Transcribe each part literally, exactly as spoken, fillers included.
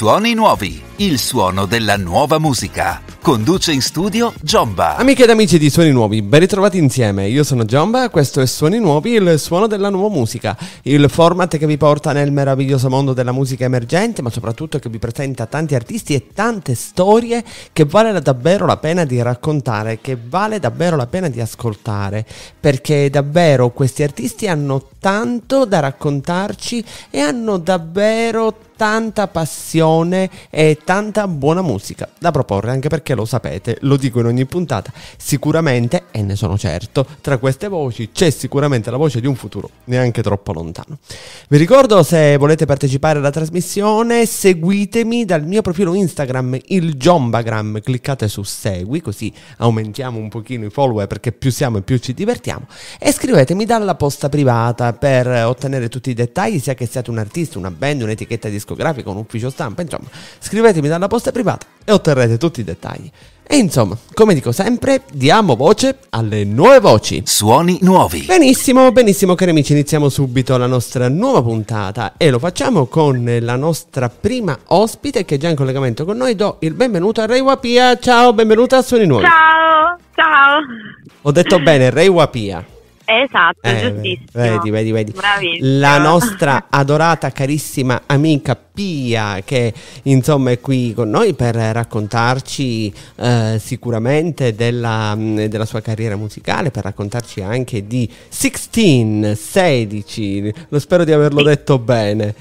Suoni nuovi, il suono della nuova musica. Conduce in studio Giomba. Amiche ed amici di Suoni Nuovi, ben ritrovati insieme. Io sono Giomba, questo è Suoni Nuovi, il suono della nuova musica. Il format che vi porta nel meraviglioso mondo della musica emergente, ma soprattutto che vi presenta tanti artisti e tante storie che vale davvero la pena di raccontare, che vale davvero la pena di ascoltare, perché davvero questi artisti hanno tanto da raccontarci e hanno davvero tanta passione e tanta buona musica da proporre, anche perché lo sapete, lo dico in ogni puntata, sicuramente, e ne sono certo, tra queste voci c'è sicuramente la voce di un futuro neanche troppo lontano. Vi ricordo, se volete partecipare alla trasmissione, seguitemi dal mio profilo Instagram, il Giombagram, cliccate su segui, così aumentiamo un pochino i follower, perché più siamo e più ci divertiamo, e scrivetemi dalla posta privata per ottenere tutti i dettagli, sia che siate un artista, una band, un'etichetta discografica, un ufficio stampa, insomma, scrivetemi dalla posta privata e otterrete tutti i dettagli. E insomma, come dico sempre, diamo voce alle nuove voci. Suoni nuovi. Benissimo, benissimo cari amici, iniziamo subito la nostra nuova puntata e lo facciamo con la nostra prima ospite che è già in collegamento con noi. Do il benvenuto a Reiwa Pia. Ciao, benvenuta a Suoni Nuovi. Ciao, ciao. Ho detto bene, Reiwa Pia. Esatto, Eh, giustissimo. Vedi, vedi, vedi. Bravissimo. La nostra adorata, carissima amica Pia, che insomma è qui con noi per raccontarci eh, sicuramente della, della sua carriera musicale, per raccontarci anche di sedici, sedici, lo spero di averlo Sì. detto bene.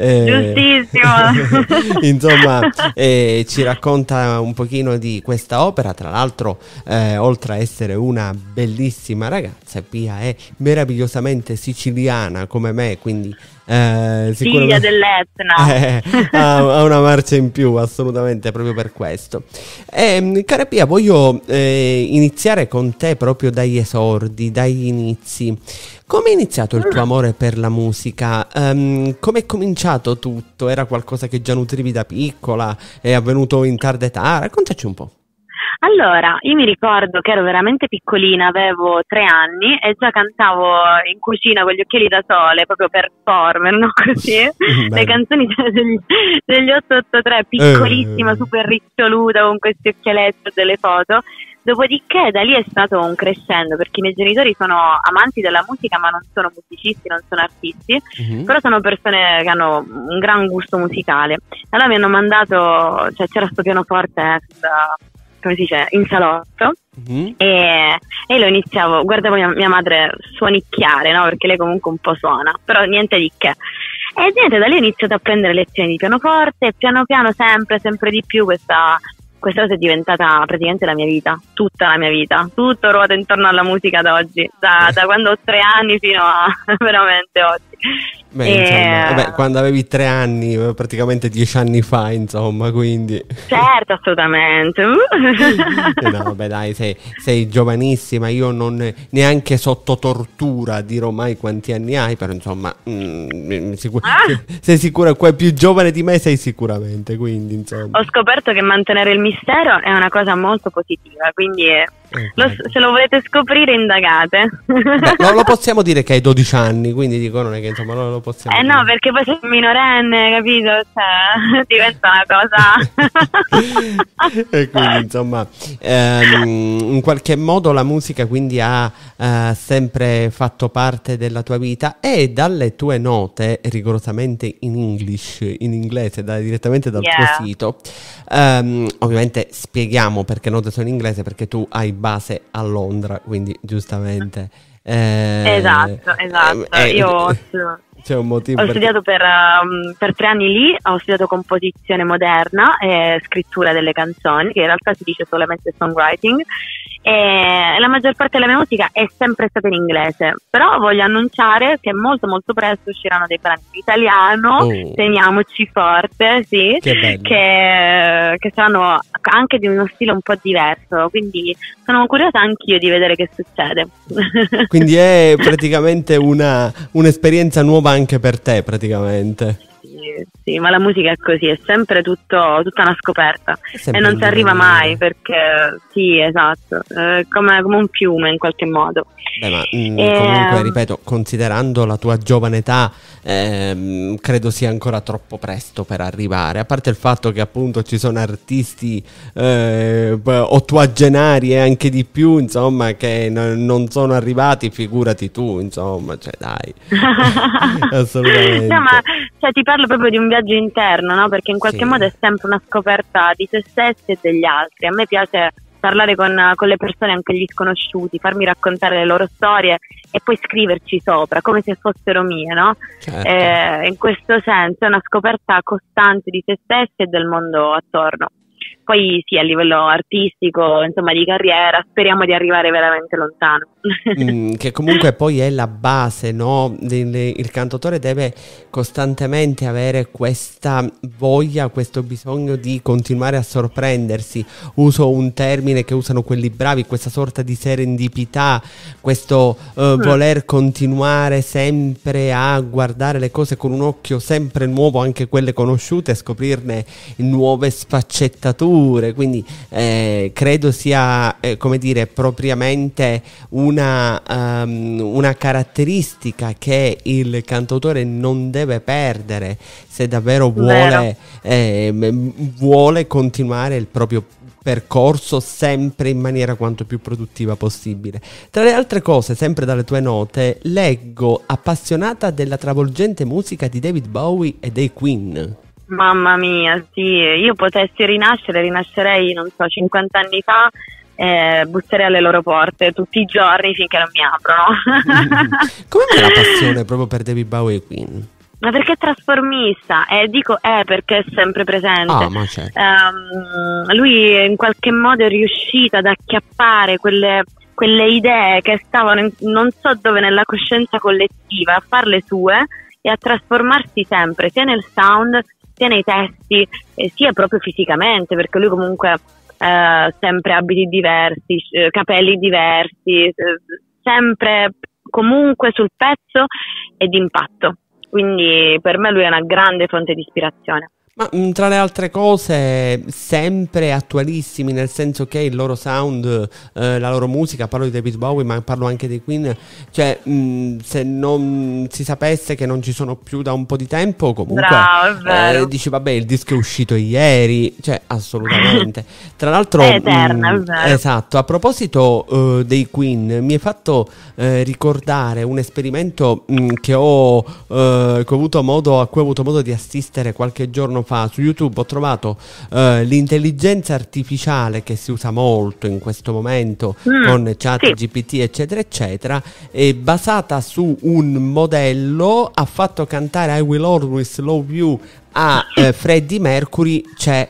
Eh, Giustissimo. insomma, eh, ci racconta un pochino di questa opera. Tra l'altro, eh, oltre a essere una bellissima ragazza, Pia è meravigliosamente siciliana come me, quindi eh, Figlia dell'Etna. eh, ha, ha una marcia in più, assolutamente, proprio per questo. Eh, cara Pia, voglio eh, iniziare con te proprio dagli esordi, dagli inizi. Come è iniziato il tuo amore per la musica? Um, come è cominciato tutto? Era qualcosa che già nutrivi da piccola? È avvenuto in tarda età? Raccontaci un po'. Allora, io mi ricordo che ero veramente piccolina, avevo tre anni e già cantavo in cucina con gli occhiali da sole, proprio performer, no? Così, le canzoni degli, degli otto otto tre, piccolissima, Eh. super riccioluta, con questi occhialetti, delle foto. Dopodiché da lì è stato un crescendo, perché i miei genitori sono amanti della musica, ma non sono musicisti, non sono artisti, Mhm. però sono persone che hanno un gran gusto musicale. Allora mi hanno mandato, cioè c'era sto pianoforte, eh, come si dice, in salotto, Mhm. e, e lo iniziavo, guardavo mia, mia madre suonicchiare, no? Perché lei comunque un po' suona, però niente di che. E niente, da lì ho iniziato a prendere lezioni di pianoforte e piano piano sempre, sempre di più questa, questa cosa è diventata praticamente la mia vita, tutta la mia vita, tutto ruota intorno alla musica ad oggi, da, da quando ho tre anni fino a veramente oggi. Beh, E- insomma, vabbè, quando avevi tre anni, eh, praticamente dieci anni fa, insomma, quindi... Certo, assolutamente. Eh no, vabbè, dai, sei, sei giovanissima, io non neanche sotto tortura dirò mai quanti anni hai, però insomma, mm, sicur- Ah! sei sicura, qua più giovane di me sei sicuramente, quindi insomma... Ho scoperto che mantenere il mistero è una cosa molto positiva, quindi eh, lo- se lo volete scoprire indagate. Beh, lo, lo possiamo dire che hai dodici anni, quindi dico, non è che insomma lo, lo possiamo Eh dire. no, perché poi sei minorenne, capito? Cioè, diventa una cosa... E quindi insomma, ehm, in qualche modo la musica quindi ha eh, sempre fatto parte della tua vita, e dalle tue note rigorosamente in English, in inglese, da- direttamente dal Yeah. tuo sito, ehm, ovviamente spieghiamo perché note sono in inglese, perché tu hai base a Londra, quindi giustamente eh, Esatto, esatto. eh, Io ho, c'è un motivo ho perché- studiato per, um, per tre anni lì, ho studiato composizione moderna e scrittura delle canzoni, che in realtà si dice solamente songwriting, e la maggior parte della mia musica è sempre stata in inglese, però voglio annunciare che molto molto presto usciranno dei brani in italiano, Oh. teniamoci forte, sì, Che bello. che, che saranno anche di uno stile un po' diverso, quindi sono curiosa anch'io di vedere che succede. Quindi è praticamente una un'esperienza nuova anche per te, praticamente. Sì, sì, ma la musica è così, è sempre tutto, tutta una scoperta e non si arriva mai, perché sì, esatto, eh, come, come un fiume in qualche modo. Beh, ma mh, e, comunque, ripeto, considerando la tua giovane età, ehm, credo sia ancora troppo presto per arrivare, a parte il fatto che appunto ci sono artisti eh, ottuagenari e anche di più, insomma, che n- non sono arrivati, figurati tu, insomma, cioè dai. Assolutamente. No, ma cioè, ti parlo proprio di un viaggio interno, no? Perché in qualche Sì. modo è sempre una scoperta di se stessi e degli altri. A me piace parlare con, con le persone, anche gli sconosciuti, farmi raccontare le loro storie e poi scriverci sopra come se fossero mie, no? Certo. Eh, in questo senso è una scoperta costante di se stessi e del mondo attorno. Poi sì, a livello artistico, insomma, di carriera, speriamo di arrivare veramente lontano. Mm, che comunque poi è la base, no? Il, il cantautore deve costantemente avere questa voglia, questo bisogno di continuare a sorprendersi. Uso un termine che usano quelli bravi, questa sorta di serendipità, questo uh, Mm. voler continuare sempre a guardare le cose con un occhio sempre nuovo, anche quelle conosciute, e scoprirne nuove sfaccettature. Quindi eh, credo sia, eh, come dire, propriamente una, um, una caratteristica che il cantautore non deve perdere se davvero vuole, eh, vuole continuare il proprio percorso sempre in maniera quanto più produttiva possibile. Tra le altre cose, sempre dalle tue note, leggo appassionata della travolgente musica di David Bowie e dei Queen. Mamma mia, sì, io potessi rinascere, rinascerei, non so, cinquanta anni fa, eh, busserei alle loro porte tutti i giorni finché non mi aprono. Come mai la passione proprio per David Bowie e Queen? Ma perché è trasformista, e dico è perché è sempre presente. Ah, ma certo. Um, lui in qualche modo è riuscito ad acchiappare quelle, quelle idee che stavano in, non so dove nella coscienza collettiva, a farle sue e a trasformarsi sempre, sia nel sound sia nei testi, eh, sia proprio fisicamente, perché lui comunque eh, sempre abiti diversi, eh, capelli diversi, eh, sempre comunque sul pezzo e d'impatto. Quindi per me lui è una grande fonte di ispirazione. Ma mh, tra le altre cose sempre attualissimi, nel senso che il loro sound, eh, la loro musica, parlo di David Bowie ma parlo anche dei Queen, cioè mh, se non si sapesse che non ci sono più da un po' di tempo, comunque Bravo, è vero. eh, dici vabbè, il disco è uscito ieri, cioè assolutamente. Tra l'altro È eterna, mh, è vero. esatto, a proposito eh, dei Queen, mi hai fatto eh, ricordare un esperimento mh, che ho, eh, che ho avuto modo, a cui ho avuto modo di assistere qualche giorno fa. Su YouTube ho trovato eh, l'intelligenza artificiale che si usa molto in questo momento Mm, con chat sì. G P T eccetera eccetera, è basata su un modello, ha fatto cantare I Will Always Love You a eh, Freddie Mercury, c'è,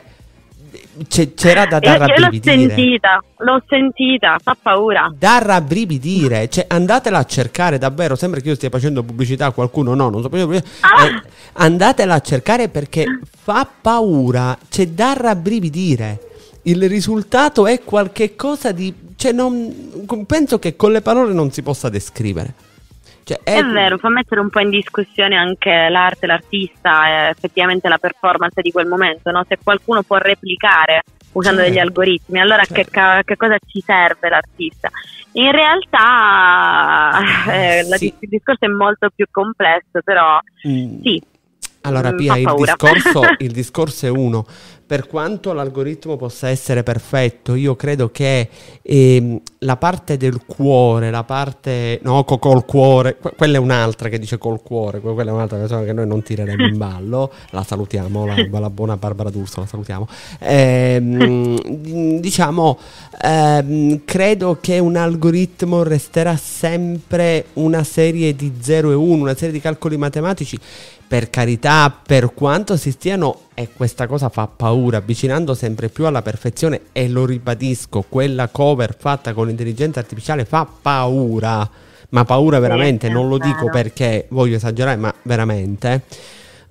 c'è- c'era da Io, dar io l'ho rabbrividire. sentita, l'ho sentita, fa paura. Da rabbrividire, cioè andatela a cercare davvero, sembra che io stia facendo pubblicità a qualcuno, no, non sto facendo pubblicità. Ah! Eh, andatela a cercare perché fa paura, c'è da rabbrividire. Il risultato è qualche cosa di, cioè non, penso che con le parole non si possa descrivere. Cioè, È vero, fa mettere un po' in discussione anche l'arte, l'artista e effettivamente la performance di quel momento, no? Se qualcuno può replicare usando Certo. degli algoritmi, allora che, Certo. ca- che cosa ci serve l'artista? In realtà eh, la- Sì. il discorso è molto più complesso, però Mm. sì. Allora Mm, Pia, fa il paura. discorso, il discorso è uno. Per quanto l'algoritmo possa essere perfetto, io credo che ehm, la parte del cuore, la parte no, co- col cuore, que- quella è un'altra che dice col cuore, que- quella è un'altra persona che noi non tireremo in ballo. La salutiamo, la, la buona Barbara D'Urso, la salutiamo. Ehm, diciamo, ehm, credo che un algoritmo resterà sempre una serie di zero e uno, una serie di calcoli matematici. Per carità, per quanto si stiano, e questa cosa fa paura, avvicinando sempre più alla perfezione, e lo ribadisco, quella cover fatta con l'intelligenza artificiale fa paura, ma paura veramente, Sì, è non lo dico vero. perché voglio esagerare, ma veramente.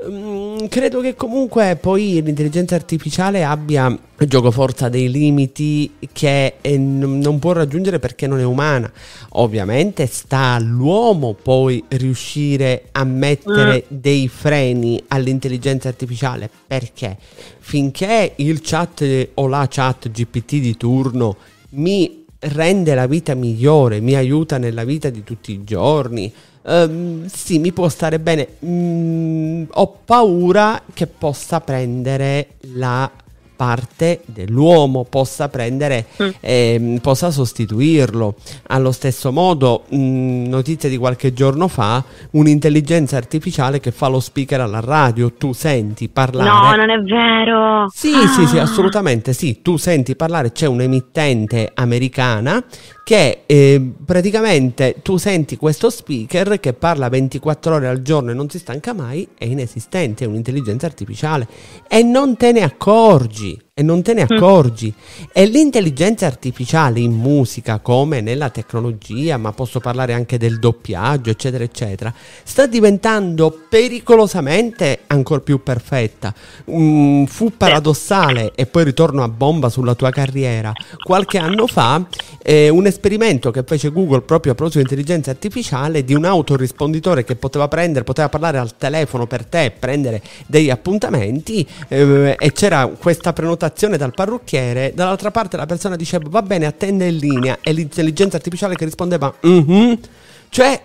Mm, credo che comunque poi l'intelligenza artificiale abbia giocoforza dei limiti che eh, n- non può raggiungere perché non è umana. Ovviamente sta all'uomo poi riuscire a mettere mm. dei freni all'intelligenza artificiale, perché finché il chat o la chat G P T di turno mi rende la vita migliore, mi aiuta nella vita di tutti i giorni, Um, sì, mi può stare bene. Mm, ho paura che possa prendere la parte dell'uomo, possa prendere, mm. eh, possa sostituirlo. Allo stesso modo, mh, notizia di qualche giorno fa, un'intelligenza artificiale che fa lo speaker alla radio, tu senti parlare. No, non è vero. Sì, ah. sì, sì, assolutamente sì, tu senti parlare, c'è un'emittente americana che eh, praticamente tu senti questo speaker che parla ventiquattro ore al giorno e non si stanca mai, è inesistente, è un'intelligenza artificiale e non te ne accorgi. E non te ne accorgi. Mm. E l'intelligenza artificiale in musica, come nella tecnologia, ma posso parlare anche del doppiaggio, eccetera, eccetera, sta diventando pericolosamente ancora più perfetta. Mm, fu paradossale, e poi ritorno a bomba sulla tua carriera. Qualche anno fa, eh, un esperimento che fece Google proprio a proposito di intelligenza artificiale, di un autorisponditore che poteva prendere, poteva parlare al telefono per te, prendere degli appuntamenti, eh, e c'era questa prenotazione dal parrucchiere, dall'altra parte la persona diceva va bene, attende in linea, e l'intelligenza artificiale che rispondeva mm-hmm. Cioè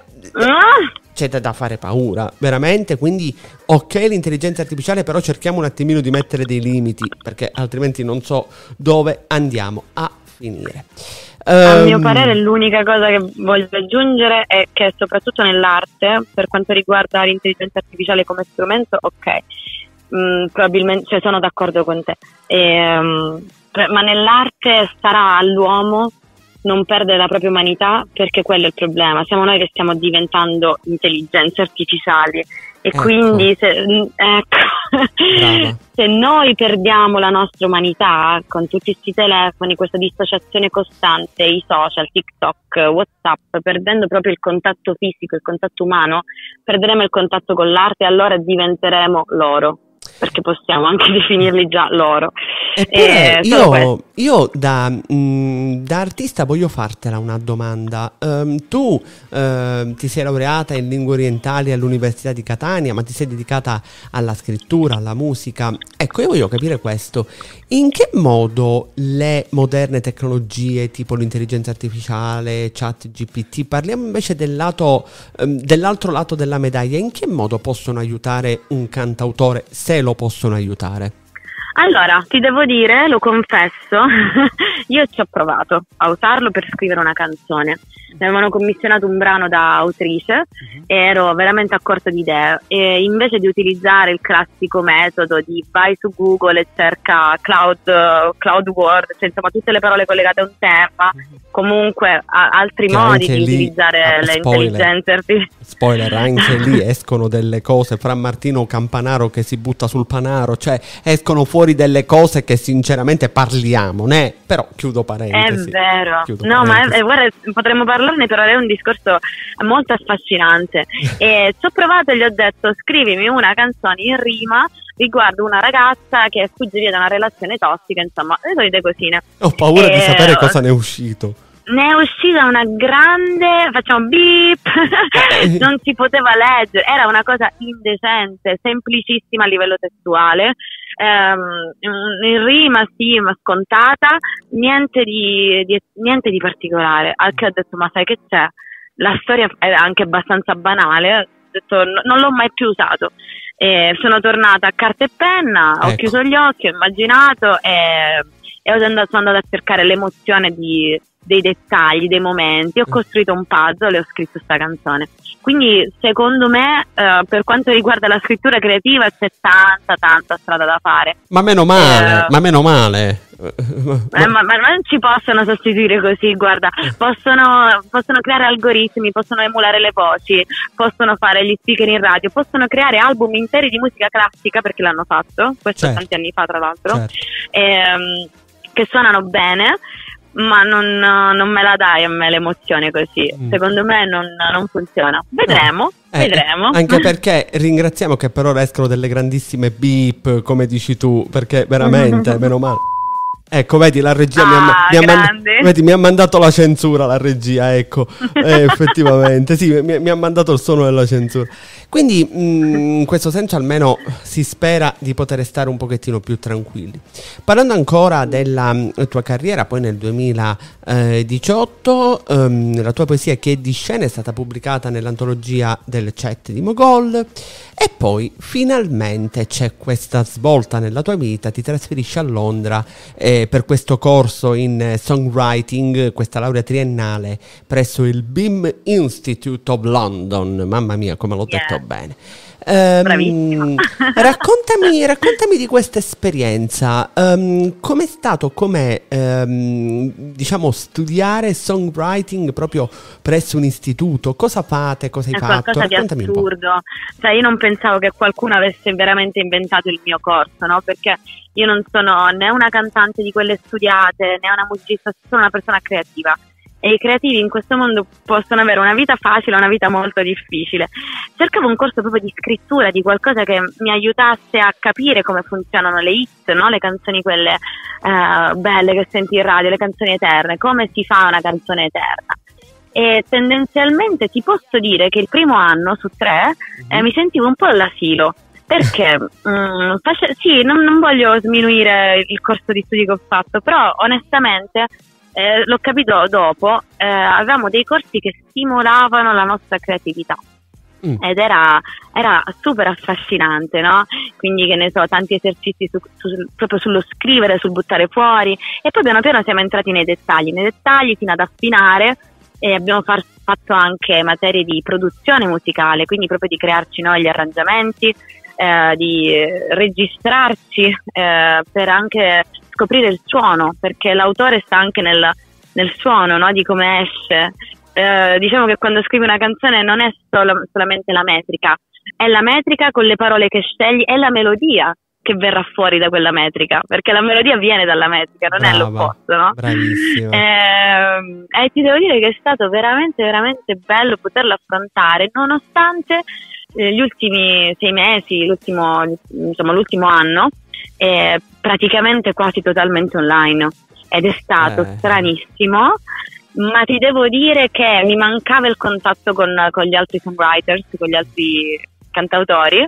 c'è da fare paura veramente. Quindi ok l'intelligenza artificiale, però cerchiamo un attimino di mettere dei limiti, perché altrimenti non so dove andiamo a finire. A um, mio parere l'unica cosa che voglio aggiungere è che soprattutto nell'arte, per quanto riguarda l'intelligenza artificiale come strumento, ok, Mm, probabilmente, cioè, sono d'accordo con te, e, um, per, ma nell'arte starà all'uomo non perdere la propria umanità, perché quello è il problema. Siamo noi che stiamo diventando intelligenze artificiali, e ecco. Quindi se, ecco, se noi perdiamo la nostra umanità con tutti questi telefoni, questa dissociazione costante, i social, TikTok, WhatsApp, perdendo proprio il contatto fisico, il contatto umano, perderemo il contatto con l'arte, e allora diventeremo loro, perché possiamo anche definirli già loro. Eppure eh, io, io da, mh, da artista voglio fartela una domanda. Um, tu uh, ti sei laureata in lingue orientali all'Università di Catania, ma ti sei dedicata alla scrittura, alla musica. Ecco, io voglio capire questo. In che modo le moderne tecnologie, tipo l'intelligenza artificiale, chat G P T, parliamo invece del lato, um, dell'altro lato della medaglia, in che modo possono aiutare un cantautore, se lo possono aiutare? Allora, ti devo dire, lo confesso, io ci ho provato a usarlo per scrivere una canzone. Mi avevano commissionato un brano da autrice uh-huh. e ero veramente a corto di idee, e invece di utilizzare il classico metodo di vai su Google e cerca cloud, cloud word, cioè insomma tutte le parole collegate a un tema, uh-huh. comunque a, altri che modi di lì, utilizzare ah, le spoiler, intelligenze artificiali. Spoiler, anche lì escono delle cose, fra Martino Campanaro che si butta sul panaro, cioè escono fuori delle cose che sinceramente parliamo, né? Però chiudo parentesi. È vero, chiudo no parentesi. ma è, guarda, potremmo parlarne, però è un discorso molto affascinante. E ci ho provato e gli ho detto scrivimi una canzone in rima riguardo una ragazza che fugge via da una relazione tossica, insomma le solite cosine. Ho paura e... di sapere cosa ne è uscito. Ne è uscita una grande, facciamo beep, non si poteva leggere, era una cosa indecente, semplicissima a livello testuale, ehm, in rima sì, ma scontata, niente di, di, niente di particolare. Al che ho detto ma sai che c'è? La storia è anche abbastanza banale, ho detto no, non l'ho mai più usato. E sono tornata a carta e penna, ho ecco. chiuso gli occhi, ho immaginato e, e ho andato, sono andata a cercare l'emozione di dei dettagli, dei momenti, ho costruito un puzzle e ho scritto questa canzone. Quindi secondo me eh, per quanto riguarda la scrittura creativa c'è tanta tanta strada da fare. Ma meno male, eh, ma meno male. Eh, ma, ma non ci possono sostituire così, guarda, possono, possono creare algoritmi, possono emulare le voci, possono fare gli speaker in radio, possono creare album interi di musica classica, perché l'hanno fatto, questo certo. tanti anni fa tra l'altro, certo. ehm, che suonano bene. ma non, non me la dai a me l'emozione così. Mm. Secondo me non, non funziona. Vedremo, eh, vedremo. Anche perché ringraziamo che per ora escono delle grandissime beep, come dici tu, perché veramente, meno male. Ecco, vedi, la regia ah, mi, ha, mi, ha mand- vedi, mi ha mandato la censura, la regia, ecco, eh, effettivamente, sì, mi, mi ha mandato il suono della censura. Quindi, mh, in questo senso almeno si spera di poter stare un pochettino più tranquilli. Parlando ancora della mh, tua carriera, poi nel duemiladiciotto, um, la tua poesia Che è di scena è stata pubblicata nell'antologia del Chat di Mogol, e poi finalmente c'è questa svolta nella tua vita, ti trasferisci a Londra eh, per questo corso in eh, songwriting, questa laurea triennale presso il B I M Institute of London. Mamma mia, come l'ho yeah. detto bene. Um, raccontami, raccontami di questa esperienza. Um, com'è stato, com'è um, diciamo studiare songwriting proprio presso un istituto? Cosa fate? Cosa hai è fatto? Qualcosa Raccontami di assurdo. Cioè, io non pensavo che qualcuno avesse veramente inventato il mio corso, no? Perché io non sono né una cantante di quelle studiate, né una musicista, sono una persona creativa. E i creativi in questo mondo possono avere una vita facile e una vita molto difficile. Cercavo un corso proprio di scrittura, di qualcosa che mi aiutasse a capire come funzionano le hit, no? Le canzoni quelle eh, belle che senti in radio, le canzoni eterne, come si fa una canzone eterna. E tendenzialmente ti posso dire che il primo anno su tre eh, mi sentivo un po' all'asilo. Perché mm, face- sì, non, non voglio sminuire il corso di studi che ho fatto, però onestamente Eh, l'ho capito dopo, eh, avevamo dei corsi che stimolavano la nostra creatività mm. ed era, era super affascinante, no? Quindi, che ne so, tanti esercizi su, su, proprio sullo scrivere, sul buttare fuori, e poi piano piano siamo entrati nei dettagli, nei dettagli fino ad affinare, e abbiamo far, fatto anche materie di produzione musicale, quindi proprio di crearci noi gli arrangiamenti, eh, di registrarci eh, per anche scoprire il suono, perché l'autore sta anche nel, nel suono, no? Di come esce. Eh, diciamo che quando scrivi una canzone non è solo, solamente la metrica, è la metrica con le parole che scegli, è la melodia che verrà fuori da quella metrica, perché la melodia viene dalla metrica, non Brava, è l'opposto, no? Bravissima. Eh, e ti devo dire che è stato veramente, veramente bello poterlo affrontare, nonostante eh, gli ultimi sei mesi, l'ultimo, insomma, l'ultimo anno, è praticamente quasi totalmente online, ed è stato eh. stranissimo, ma ti devo dire che mi mancava il contatto con, con gli altri songwriters, con gli altri cantautori,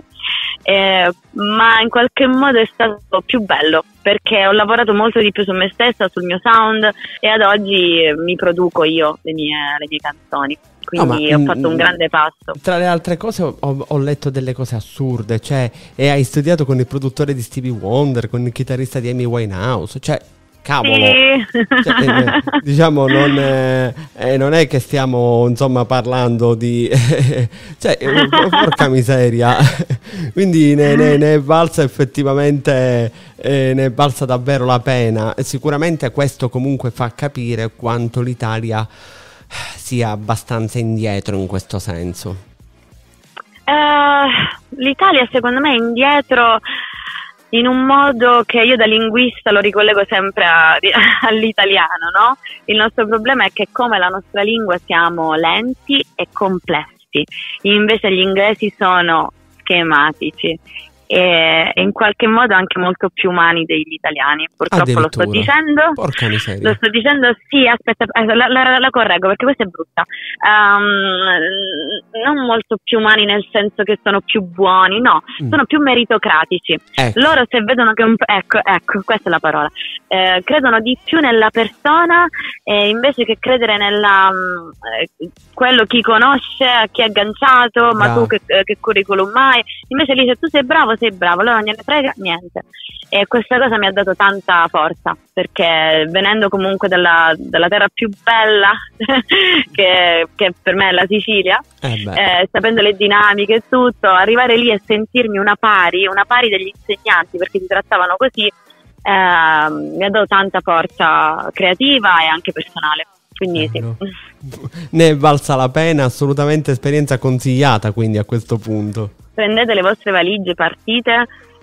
eh, ma in qualche modo è stato più bello, perché ho lavorato molto di più su me stessa, sul mio sound, e ad oggi mi produco io le mie, le mie canzoni. Quindi no, ma, ho fatto un grande passo. Tra le altre cose ho, ho letto delle cose assurde, cioè, e hai studiato con il produttore di Stevie Wonder, con il chitarrista di Amy Winehouse, cioè cavolo, sì. Cioè, eh, diciamo non, eh, eh, non è che stiamo insomma parlando di cioè eh, porca miseria. Quindi ne, ne, ne è valsa effettivamente, eh, ne è valsa davvero la pena. Sicuramente questo comunque fa capire quanto l'Italia sia abbastanza indietro in questo senso. Uh, L'Italia secondo me è indietro in un modo che io da linguista lo ricollego sempre a, all'italiano, no? Il nostro problema è che come la nostra lingua siamo lenti e complessi, invece gli inglesi sono schematici e in qualche modo anche molto più umani degli italiani. Purtroppo lo sto dicendo. Porca miseria. Lo sto dicendo, sì, aspetta, la, la, la correggo perché questa è brutta. Um, non molto più umani nel senso che sono più buoni, no, mm. sono più meritocratici. Ecco. Loro se vedono che un ecco, ecco, questa è la parola. Eh, credono di più nella persona eh, invece che credere nella eh, quello chi conosce, a chi è agganciato, ma Bravo. tu che, che curriculum hai. Invece lì se tu sei bravo, sei bravo, allora non gliene frega niente. E questa cosa mi ha dato tanta forza, perché venendo comunque dalla, dalla terra più bella che, che per me è la Sicilia, eh eh, sapendo le dinamiche e tutto, arrivare lì e sentirmi una pari, una pari degli insegnanti, perché ti trattavano così, eh, mi ha dato tanta forza creativa e anche personale. Quindi sì. Ne è valsa la pena, assolutamente esperienza consigliata quindi a questo punto. Prendete le vostre valigie, partite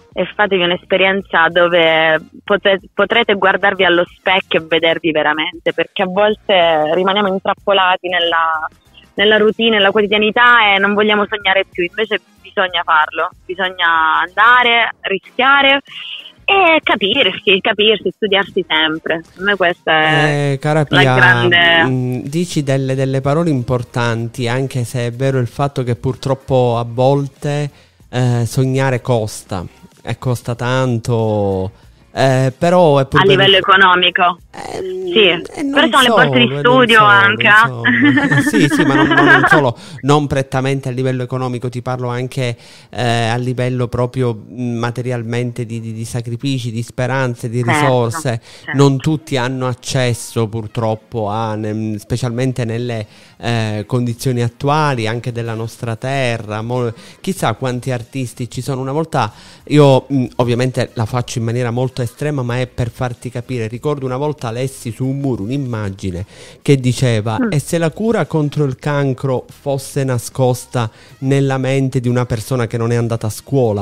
e fatevi un'esperienza dove potrete, potrete guardarvi allo specchio e vedervi veramente, perché a volte rimaniamo intrappolati nella, nella routine, nella quotidianità e non vogliamo sognare più, invece bisogna farlo, bisogna andare, rischiare e capirsi, capirsi, studiarsi sempre. A me questa è eh, cara la Pia, grande... mh, dici delle, delle parole importanti, anche se è vero il fatto che purtroppo a volte eh, sognare costa, e costa tanto, eh, però è pur a per... livello economico. Eh, Sì, eh, non però sono solo, le borse di non studio solo, anche. insomma. Sì, sì, ma non, non solo, non prettamente a livello economico, ti parlo anche eh, a livello proprio mh, materialmente di, di, di sacrifici, di speranze, di Certo, risorse. certo. Non tutti hanno accesso purtroppo a, ne, specialmente nelle eh, condizioni attuali anche della nostra terra. Mo, chissà quanti artisti ci sono. Una volta io mh, ovviamente la faccio in maniera molto estrema, ma è per farti capire. Ricordo una volta lessi su un muro un'immagine che diceva mm. e se la cura contro il cancro fosse nascosta nella mente di una persona che non è andata a scuola.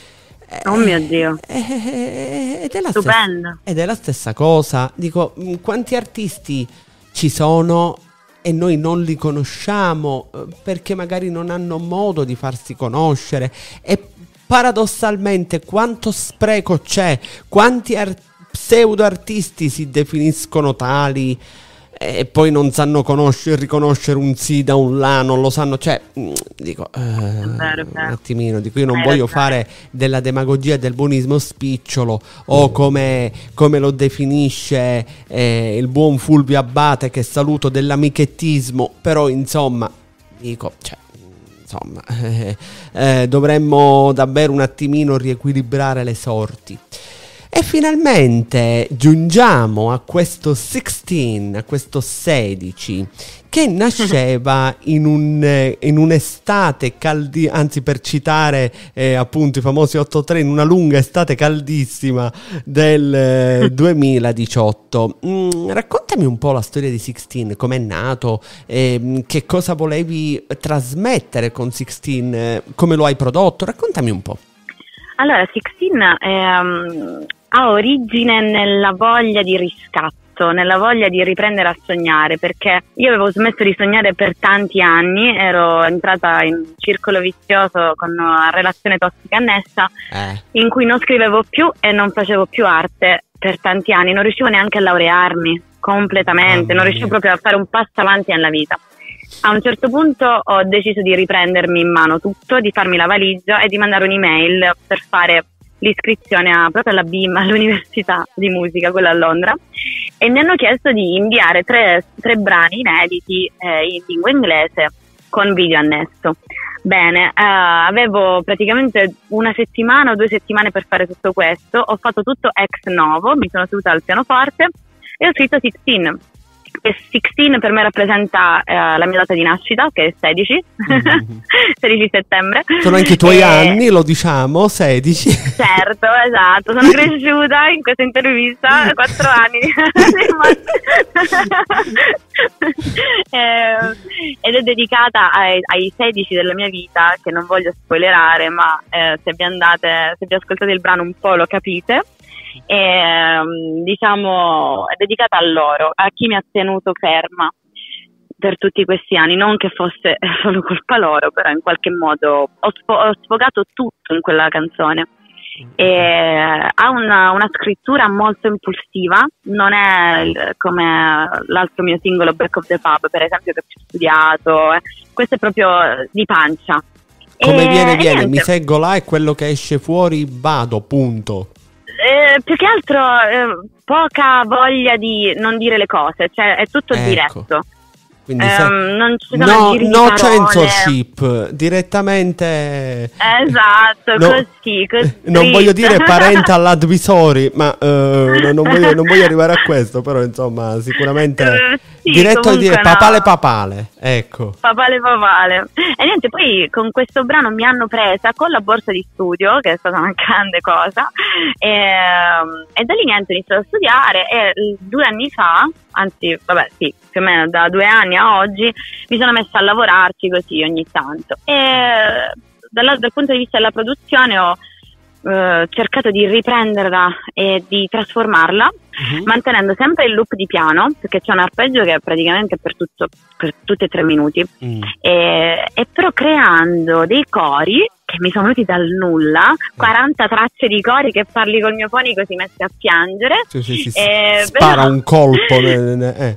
Oh mio Dio, eh, ed, è la stupendo. Stessa, ed è la stessa cosa. Dico, quanti artisti ci sono e noi non li conosciamo perché magari non hanno modo di farsi conoscere, e paradossalmente quanto spreco c'è, quanti artisti pseudo artisti si definiscono tali e poi non sanno conoscere, riconoscere un sì da un là, non lo sanno, cioè dico eh, vero, un vero. attimino, dico io non Hai voglio ragione. fare della demagogia e del buonismo spicciolo o come, come lo definisce eh, il buon Fulvio Abbate, che saluto, dell'amichettismo, però insomma dico, cioè insomma eh, eh, dovremmo davvero un attimino riequilibrare le sorti. E finalmente giungiamo a questo sedici, a questo sedici, che nasceva in, un, in un'estate caldi, anzi per citare eh, appunto i famosi otto tre, in una lunga estate caldissima del eh, duemiladiciotto. Mm, raccontami un po' la storia di sedici, com'è nato, eh, che cosa volevi trasmettere con sedici, eh, come lo hai prodotto, raccontami un po'. Allora, sedici ehm, ha origine nella voglia di riscatto, nella voglia di riprendere a sognare, perché io avevo smesso di sognare per tanti anni, ero entrata in un circolo vizioso con una relazione tossica annessa Eh. in cui non scrivevo più e non facevo più arte per tanti anni, non riuscivo neanche a laurearmi completamente, Mamma non riuscivo mia. proprio a fare un passo avanti nella vita. A un certo punto ho deciso di riprendermi in mano tutto, di farmi la valigia e di mandare un'email per fare l'iscrizione a, proprio alla B I M, all'Università di Musica, quella a Londra, e mi hanno chiesto di inviare tre, tre brani inediti eh, in lingua inglese con video annesso. Bene, eh, avevo praticamente una settimana o due settimane per fare tutto questo, ho fatto tutto ex novo, mi sono seduta al pianoforte e ho scritto sedici. E sedici per me rappresenta eh, la mia data di nascita, che è sedici, mm-hmm. sedici settembre. Sono anche i tuoi e... anni, lo diciamo, sedici. Certo, esatto, sono cresciuta in questa intervista, quattro anni. eh, ed è dedicata ai, ai sedici della mia vita, che non voglio spoilerare, ma eh, se vi andate, se vi ascoltate il brano un po' lo capite. E, diciamo, è dedicata a loro, a chi mi ha tenuto ferma per tutti questi anni, non che fosse solo colpa loro, però in qualche modo ho, sfo- ho sfogato tutto in quella canzone. E ha una, una scrittura molto impulsiva, non è il, come l'altro mio singolo Back of the Pub, per esempio, che ho più studiato, eh. Questo è proprio di pancia. Come e, viene e viene, niente. mi seggo là e quello che esce fuori vado, punto. Eh, più che altro eh, poca voglia di non dire le cose, cioè è tutto Ecco. diretto. Quindi Um, se... non ci sono no, giri di no parole. censorship, direttamente. Esatto, No, così, così. non voglio dire parental advisory, ma eh, non, non voglio, non voglio arrivare a questo, però insomma sicuramente Eh, sì, diretto a dire comunque no. papale papale, ecco. Papale papale. E niente, poi con questo brano mi hanno presa con la borsa di studio, che è stata una grande cosa, e, e da lì niente, ho iniziato a studiare e due anni fa, anzi vabbè sì, più o meno da due anni a oggi, mi sono messa a lavorarci così ogni tanto. E dal, dal punto di vista della produzione ho eh, cercato di riprenderla e di trasformarla, uh-huh. mantenendo sempre il loop di piano, perché c'è un arpeggio che è praticamente per, tutto, per tutti e tre minuti, mm. e, e però creando dei cori che mi sono venuti dal nulla, quaranta tracce di cori che parli col mio fonico si mette a piangere. Sì, sì, sì, e, spara però... un colpo. eh.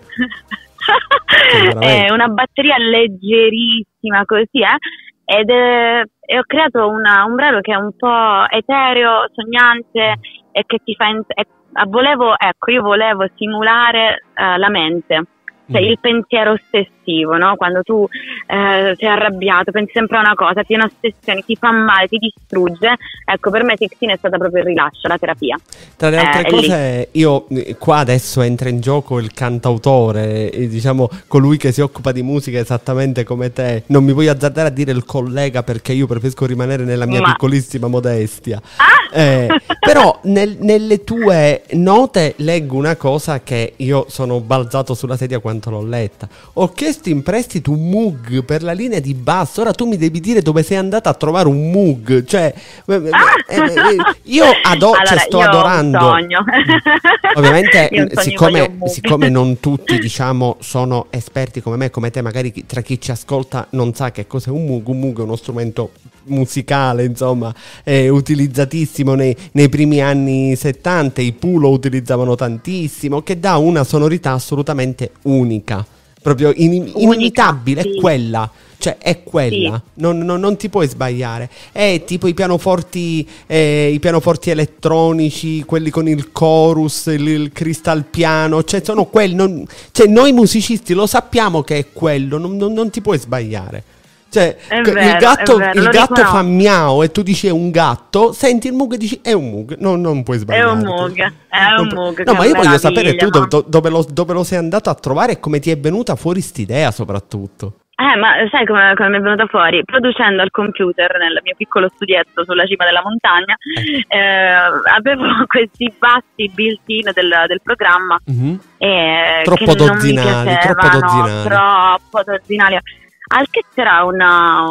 È una batteria leggerissima così, eh? Ed è, e ho creato una, un brano che è un po' etereo, sognante e che ti fa... In, e, volevo, ecco, io volevo simulare uh, la mente. Cioè il pensiero ossessivo, no? Quando tu eh, sei arrabbiato, pensi sempre a una cosa, ti è un'ossessione, ti fa male, ti distrugge. Ecco, per me sedici è stata proprio il rilascio, la terapia. Tra le altre eh, cose, io qua adesso entra in gioco il cantautore, e, diciamo colui che si occupa di musica esattamente come te. Non mi voglio azzardare a dire il collega, perché io preferisco rimanere nella mia Ma... piccolissima modestia. Ah! Eh, però nel, nelle tue note leggo una cosa che io sono balzato sulla sedia quando l'ho letta. Ho chiesto in prestito un Moog per la linea di basso. Ora tu mi devi dire dove sei andata a trovare un Moog. Cioè, ah! eh, eh, io adoro, allora, cioè, sto io adorando. Ho un sogno. Ovviamente, io un sogno, siccome, siccome non tutti, diciamo, sono esperti come me, come te, magari tra chi ci ascolta non sa che cos'è un Moog. Un Moog è uno strumento musicale, insomma, è utilizzatissimo nei, nei primi anni settanta. I Pooh lo utilizzavano tantissimo, che dà una sonorità assolutamente unica, proprio in, inimitabile. Unica, sì. È quella, cioè è quella, sì. non, non, non ti puoi sbagliare. È tipo i pianoforti eh, i pianoforti elettronici, quelli con il chorus, il, il cristal piano, cioè sono quelli, non, cioè noi musicisti lo sappiamo che è quello, non, non, non ti puoi sbagliare. Cioè, vero, il gatto, vero, il gatto fa miau e tu dici è un gatto, senti il Moog e dici è un Moog, no, non puoi sbagliare. È un Moog, è un Moog. No, ma io voglio sapere tu do, do, dove, lo, dove lo sei andato a trovare e come ti è venuta fuori st'idea soprattutto. Eh, ma sai come, come mi è venuta fuori? Producendo al computer nel mio piccolo studietto sulla cima della montagna, eh. Eh, avevo questi bassi built-in del, del programma. Mm-hmm. E troppo dozzinali, troppo dozzinali. Troppo dozzinali. Al che c'era una,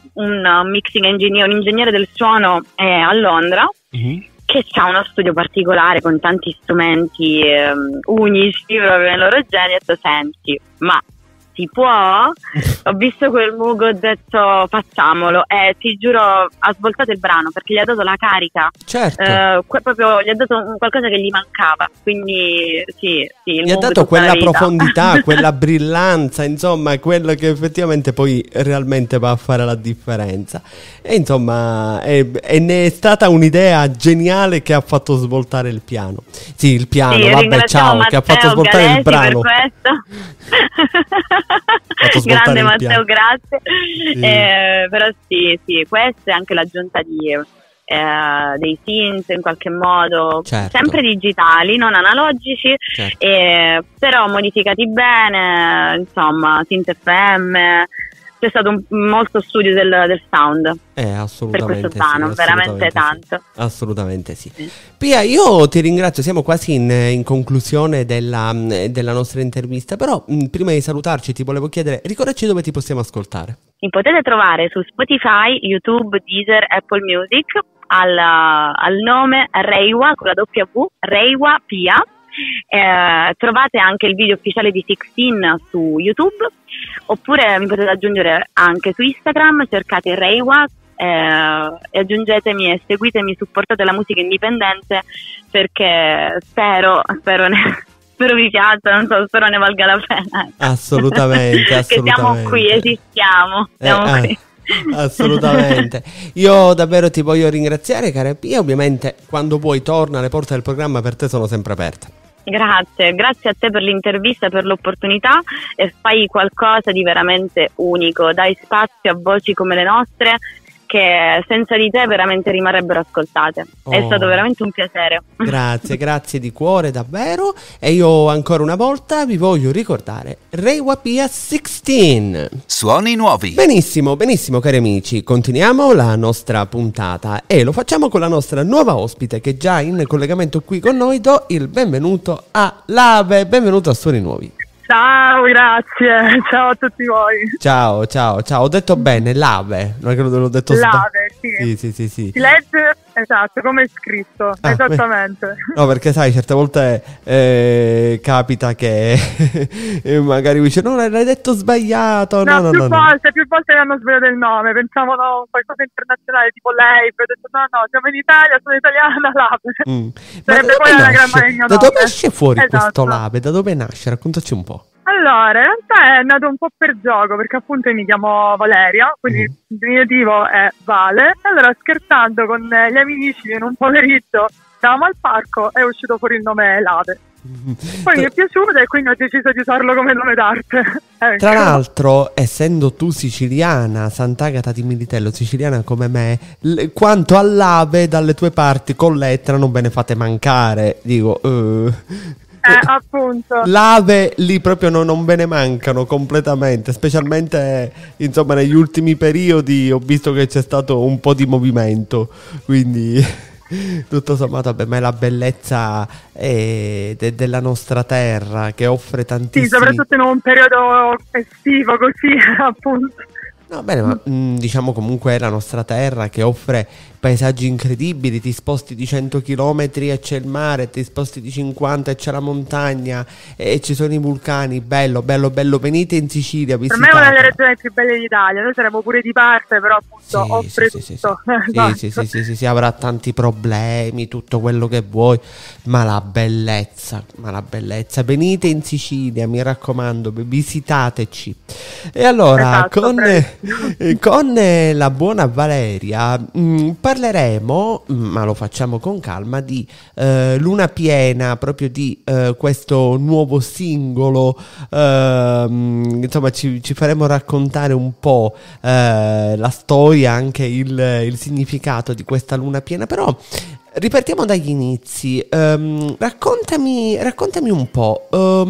un mixing engineer, un ingegnere del suono eh, a Londra, mm-hmm. che ha uno studio particolare con tanti strumenti eh, unici proprio nel loro genere. Ho detto, senti, ma si può? Ho visto quel Moog, ho detto facciamolo, e eh, ti giuro ha svoltato il brano perché gli ha dato la carica, certo. eh, que- proprio gli ha dato un, qualcosa che gli mancava, quindi sì, sì il gli ha dato quella profondità, quella brillanza, insomma quello che effettivamente poi realmente va a fare la differenza. E insomma è, e ne è stata un'idea geniale che ha fatto svoltare il piano. Sì, il piano, sì, vabbè, ciao, Matteo che ha fatto svoltare Galesi il brano. Per questo. Grande Matteo, grazie. Sì. Eh, però sì, sì, questa è anche l'aggiunta di eh, dei synth in qualche modo, certo. sempre digitali, non analogici, certo. eh, però modificati bene, insomma, synth F M. C'è stato un, molto studio del, del sound eh, assolutamente per questo brano, sì, veramente tanto. Sì. Assolutamente sì. sì. Pia, io ti ringrazio, siamo quasi in, in conclusione della, della nostra intervista, però mh, prima di salutarci ti volevo chiedere, ricordaci dove ti possiamo ascoltare. Mi potete trovare su Spotify, YouTube, Deezer, Apple Music al, al nome Reiwa con la W, Reiwa Pia. Eh, trovate anche il video ufficiale di sedici su YouTube, oppure mi potete aggiungere anche su Instagram, cercate Reiwa eh, e aggiungetemi e seguitemi, supportate la musica indipendente, perché spero spero ne, spero vi piaccia, non so, spero ne valga la pena. Assolutamente, assolutamente. Che siamo qui, esistiamo, siamo eh, qui. Eh. Assolutamente. Io davvero ti voglio ringraziare, cara Pia. Ovviamente quando vuoi torna, le porte del programma per te sono sempre aperte. Grazie, grazie a te per l'intervista, per l'opportunità, e fai qualcosa di veramente unico, dai spazio a voci come le nostre che senza di te veramente rimarrebbero ascoltate. Oh. È stato veramente un piacere. Grazie, grazie di cuore davvero. E io ancora una volta vi voglio ricordare Reiwa Pia sedici. Suoni nuovi. Benissimo, benissimo cari amici, continuiamo la nostra puntata e lo facciamo con la nostra nuova ospite che è già in collegamento qui con noi. Do il benvenuto a Lave, benvenuto a Suoni Nuovi. Ciao, grazie, ciao a tutti voi. Ciao, ciao, ciao, ho detto bene, Lave, non è che l'ho detto Lave, sì. Sì, sì, sì, sì. Si legge esatto, come è scritto, Ah, esattamente. No, perché sai, certe volte eh, capita che magari dice no, l'hai detto sbagliato. No, No, no, più no, no. volte, più volte mi hanno sbagliato il nome, pensavano qualcosa internazionale tipo lei, poi ho detto no, no, siamo in Italia, sono italiana, Labe. Mm. Ma Sarebbe da poi dove l'anagramma nasce? del mio Da dove nome. esce fuori Esatto. questo Labe? Da dove nasce? Raccontaci un po'. Allora, in realtà è nato un po' per gioco, perché appunto io mi chiamo Valeria, quindi Mm. il diminutivo è Vale, e allora scherzando con gli amici in un pomeriggio stavamo al parco e è uscito fuori il nome Labe. Poi mi è piaciuto e quindi ho deciso di usarlo come nome d'arte. Ecco. Tra l'altro, essendo tu siciliana, Sant'Agata di Militello, siciliana come me, l- quanto all'Ave dalle tue parti con l'Etna non ve ne fate mancare. Dico, eh. Eh, appunto. L'Ave lì proprio no- non ve ne mancano completamente, specialmente insomma negli ultimi periodi ho visto che c'è stato un po' di movimento, quindi tutto sommato vabbè, ma è la bellezza eh, de- della nostra terra che offre Sì, tantissimi... soprattutto in un periodo estivo così, appunto. No, bene, ma mh, diciamo comunque è la nostra terra che offre paesaggi incredibili, ti sposti di cento chilometri e c'è il mare, ti sposti di cinquanta e c'è la montagna e ci sono i vulcani, bello, bello, bello, venite in Sicilia, Per me è una visitate. delle regioni più belle d'Italia, noi saremo pure di parte, però appunto Sì, offre sì, sì, tutto. sì, sì. Esatto. Sì, sì, sì, sì, sì, avrà tanti problemi, tutto quello che vuoi, ma la bellezza, ma la bellezza, venite in Sicilia, mi raccomando, visitateci. E allora, Esatto, con, bravissimo. eh, con eh, la buona Valeria mh, parleremo, mh, ma lo facciamo con calma, di eh, Luna Piena, proprio di eh, questo nuovo singolo, ehm, insomma ci, ci faremo raccontare un po' eh, la storia, anche il, il significato di questa luna piena, però ripartiamo dagli inizi. Ehm, raccontami, raccontami un po',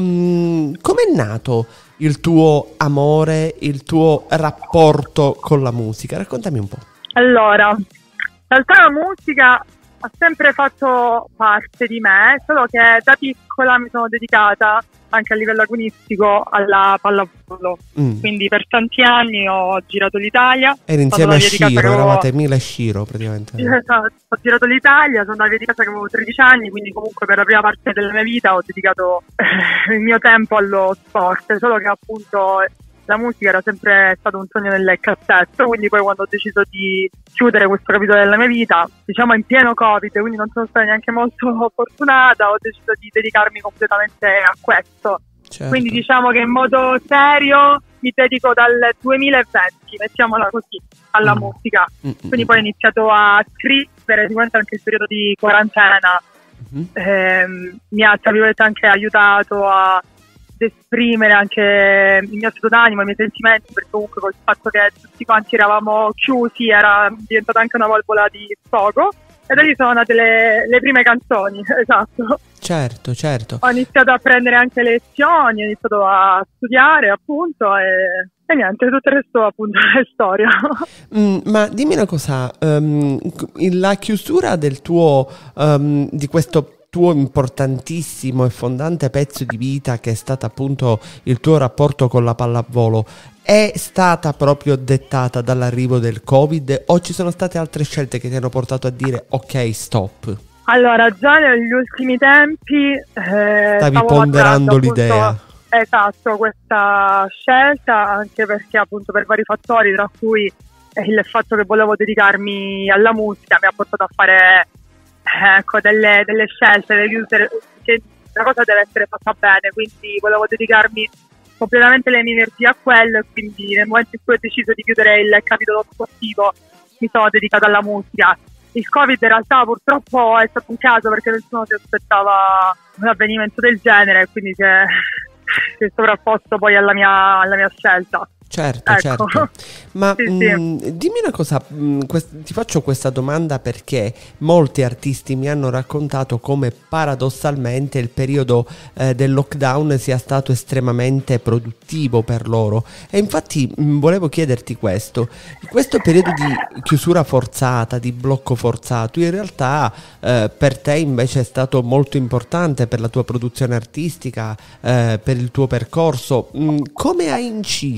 um, com'è nato il tuo amore, il tuo rapporto con la musica? Raccontami un po'. Allora, in realtà la musica ha sempre fatto parte di me, solo che da piccola mi sono dedicata anche a livello agonistico alla pallavolo. Mm. Quindi per tanti anni ho girato l'Italia. Eri sono insieme a andata via di casa Shiro, che avevo- eravate Mila e Shiro praticamente. Esatto, ho girato l'Italia, sono andata via di casa che avevo tredici anni, quindi comunque per la prima parte della mia vita ho dedicato eh, il mio tempo allo sport, solo che appunto la musica era sempre stato un sogno nel cassetto, quindi poi quando ho deciso di chiudere questo capitolo della mia vita, diciamo in pieno Covid, quindi non sono stata neanche molto fortunata, ho deciso di dedicarmi completamente a questo. Certo. Quindi diciamo che in modo serio mi dedico dal duemilaventi, mettiamola così, alla Mm. musica. Mm, mm, Quindi mm. poi ho iniziato a scrivere, sicuramente anche il periodo di quarantena Mhm. ehm, mi ha tra virgolette anche aiutato a ad esprimere anche il mio stato d'animo, i miei sentimenti, perché comunque col fatto che tutti quanti eravamo chiusi era diventata anche una valvola di sfogo e da lì sono nate le, le prime canzoni, esatto. Certo, certo. Ho iniziato a prendere anche lezioni, ho iniziato a studiare appunto e, e niente, tutto il resto appunto è storia. Mm, ma dimmi una cosa, ehm, la chiusura del tuo, ehm, di questo tuo importantissimo e fondante pezzo di vita che è stato appunto il tuo rapporto con la pallavolo è stata proprio dettata dall'arrivo del Covid o ci sono state altre scelte che ti hanno portato a dire ok, stop? Allora, già negli ultimi tempi eh, Stavi stavo ponderando valutando, appunto, l'idea. Esatto, questa scelta, anche perché appunto per vari fattori, tra cui eh, il fatto che volevo dedicarmi alla musica mi ha portato a fare eh, ecco, delle, delle scelte, delle chiusure, che la cosa deve essere fatta bene, quindi volevo dedicarmi completamente le mie energie a quello e quindi nel momento in cui ho deciso di chiudere il capitolo sportivo mi sono dedicata alla musica. Il Covid in realtà purtroppo è stato un caso perché nessuno si aspettava un avvenimento del genere, quindi si è, si è sovrapposto poi alla mia, alla mia scelta. Certo, Ecco. certo. Ma Sì, sì. mh, dimmi una cosa, mh, quest- ti faccio questa domanda perché molti artisti mi hanno raccontato come paradossalmente il periodo eh, del lockdown sia stato estremamente produttivo per loro e infatti mh, volevo chiederti questo, questo periodo di chiusura forzata, di blocco forzato, in realtà eh, per te invece è stato molto importante per la tua produzione artistica, eh, per il tuo percorso, mh, come ha inciso proprio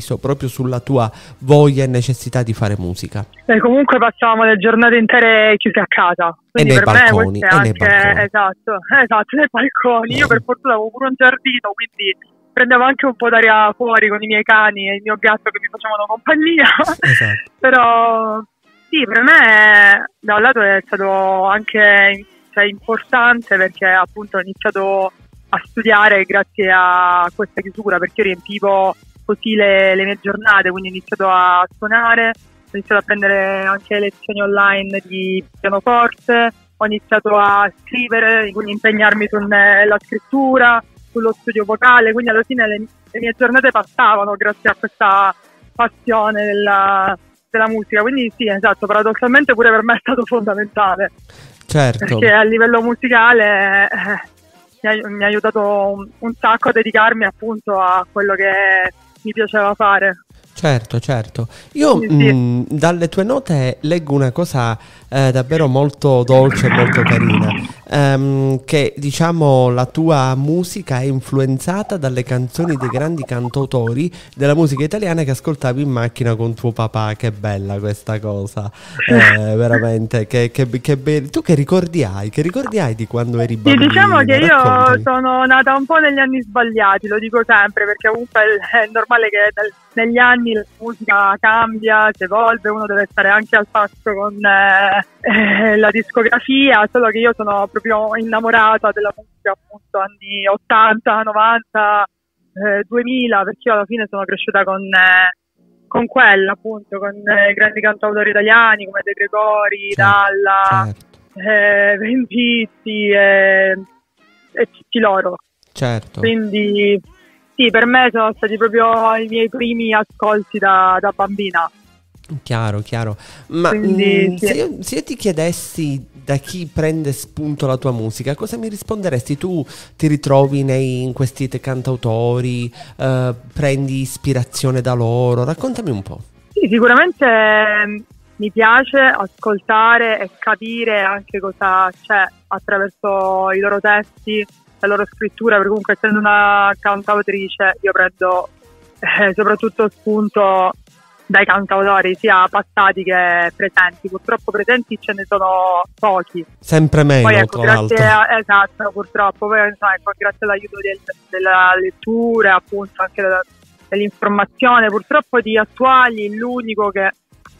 proprio sulla tua voglia e necessità di fare musica? E comunque passavamo le giornate intere chiuse a casa. Quindi e nei per balconi, me e anche, nei balconi. Esatto, esatto, nei balconi. Io per fortuna avevo pure un giardino, quindi prendevo anche un po' d'aria fuori con i miei cani e il mio gatto che mi facevano compagnia. Esatto. Però sì, per me da un lato è stato anche cioè, importante perché appunto ho iniziato a studiare grazie a questa chiusura, perché io riempivo così le, le mie giornate, quindi ho iniziato a suonare, ho iniziato a prendere anche lezioni online di pianoforte, ho iniziato a scrivere, quindi impegnarmi sulla scrittura, sullo studio vocale, quindi alla fine le, le mie giornate passavano grazie a questa passione della, della musica, quindi sì, esatto, paradossalmente pure per me è stato fondamentale. Certo. Perché a livello musicale eh, mi, ha, mi ha aiutato un, un sacco a dedicarmi appunto a quello che mi piaceva fare. Certo, certo. Io Sì, sì. mh, dalle tue note leggo una cosa eh, davvero molto dolce e molto carina, ehm, che diciamo la tua musica è influenzata dalle canzoni dei grandi cantautori della musica italiana che ascoltavi in macchina con tuo papà. Che bella questa cosa, eh, veramente, che, che, che be- tu che ricordi hai? Che ricordi hai di quando eri bambina? Sì, diciamo che io Raccontami. sono nata un po' negli anni sbagliati, lo dico sempre, perché comunque è normale che nel, negli anni la musica cambia, si evolve, uno deve stare anche al passo con eh, eh, la discografia, solo che io sono proprio innamorata della musica appunto anni ottanta, novanta, eh, duemila, perché io alla fine sono cresciuta con, eh, con quella appunto, con eh, grandi cantautori italiani come De Gregori, Certo, Dalla, certo, eh, Venditti e, e tutti loro. certo. Quindi sì, per me sono stati proprio i miei primi ascolti da, da bambina. Chiaro, chiaro. Ma Quindi, mh, sì. se, io, se io ti chiedessi da chi prende spunto la tua musica, cosa mi risponderesti? Tu ti ritrovi nei, in questi te- cantautori, eh, prendi ispirazione da loro? Raccontami un po'. Sì, sicuramente eh, mi piace ascoltare e capire anche cosa c'è attraverso i loro testi, la loro scrittura, perché comunque essendo una cantautrice io prendo eh, soprattutto spunto dai cantautori sia passati che presenti. Purtroppo presenti ce ne sono pochi, Sempre meno, poi ecco, tra grazie l'altro. a, esatto, purtroppo poi, no, ecco, grazie all'aiuto del, della lettura, appunto anche della, dell'informazione, purtroppo di attuali l'unico che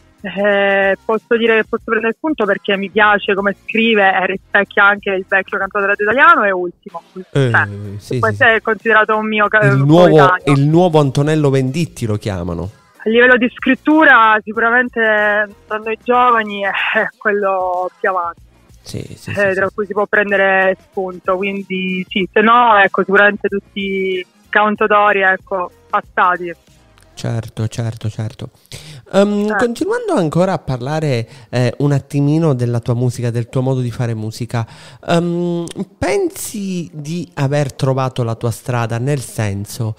eh, posso dire che posso prendere spunto perché mi piace come scrive e rispecchia anche il vecchio cantautore italiano è Ultimo, Eh, cioè, sì, questo sì. è considerato un mio ca- Il un nuovo, coetaneo. il nuovo Antonello Venditti lo chiamano. A livello di scrittura sicuramente tra noi giovani è quello più avanti, Sì, sì, eh, sì, tra sì. cui si può prendere spunto, quindi sì, se no ecco sicuramente tutti cantautori ecco passati. Certo, certo, certo. Um, Eh. Continuando ancora a parlare eh, un attimino della tua musica, del tuo modo di fare musica, um, pensi di aver trovato la tua strada? Nel senso,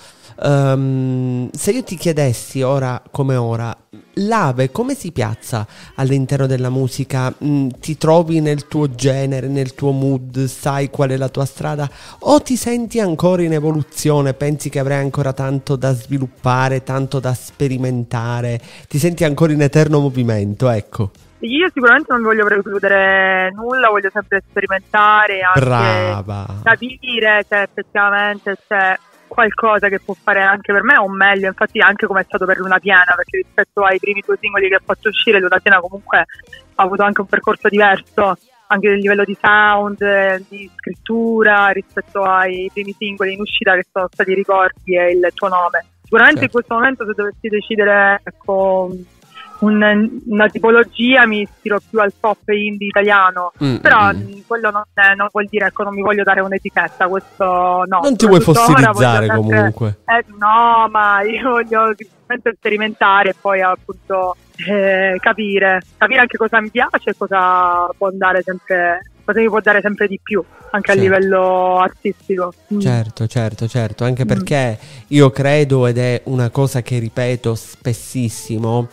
um, se io ti chiedessi ora come ora, l'Ave come si piazza all'interno della musica? Mm, ti trovi nel tuo genere, nel tuo mood, sai qual è la tua strada? O ti senti ancora in evoluzione? Pensi che avrai ancora tanto da sviluppare, tanto da sperimentare? Ti senti ancora in eterno movimento, ecco. Io sicuramente non voglio precludere nulla, voglio sempre sperimentare, anche Brava. capire se effettivamente c'è qualcosa che può fare anche per me o meglio, infatti anche come è stato per Luna Piena, perché rispetto ai primi due singoli che ha fatto uscire Luna Piena comunque ha avuto anche un percorso diverso anche a livello di sound, di scrittura rispetto ai primi singoli in uscita che sono stati Ricordi e Il tuo nome. Sicuramente Certo. in questo momento se dovessi decidere ecco un, una tipologia mi ispiro più al pop indie italiano, Mm, però mm. mh, quello non, è, non vuol dire ecco non mi voglio dare un'etichetta, questo no. Non ti vuoi Soprattutto ora fossilizzare voglio sempre- comunque. eh, no, ma io voglio semplicemente sperimentare e poi appunto eh, capire, capire anche cosa mi piace e cosa può andare sempre, cosa mi può dare sempre di più anche Certo. a livello artistico. Mm. Certo, certo, certo, anche Mm. perché io credo, ed è una cosa che ripeto spessissimo,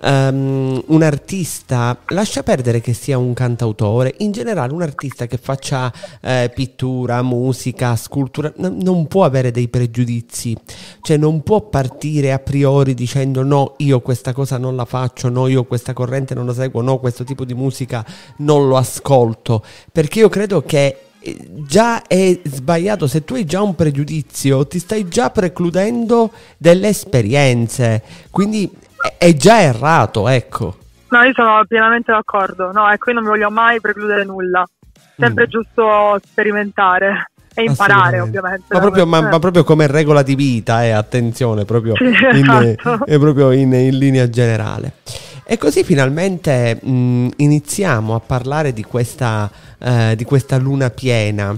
um, un artista, lascia perdere che sia un cantautore, in generale un artista che faccia eh, pittura, musica, scultura, n- non può avere dei pregiudizi, cioè non può partire a priori dicendo no, io questa cosa non la faccio, no, io questa corrente non la seguo, no, questo tipo di musica non lo ascolto, perché io credo che già è sbagliato. Se tu hai già un pregiudizio, ti stai già precludendo delle esperienze, quindi è, è già errato, ecco. No, io sono pienamente d'accordo. No, ecco, io non mi voglio mai precludere nulla. Sempre mm. giusto sperimentare e imparare, ovviamente. Ma proprio, ma, ma proprio come regola di vita, eh, attenzione, proprio sì, in, esatto. È proprio in, in linea generale. E così finalmente mh, iniziamo a parlare di questa, eh, di questa luna piena.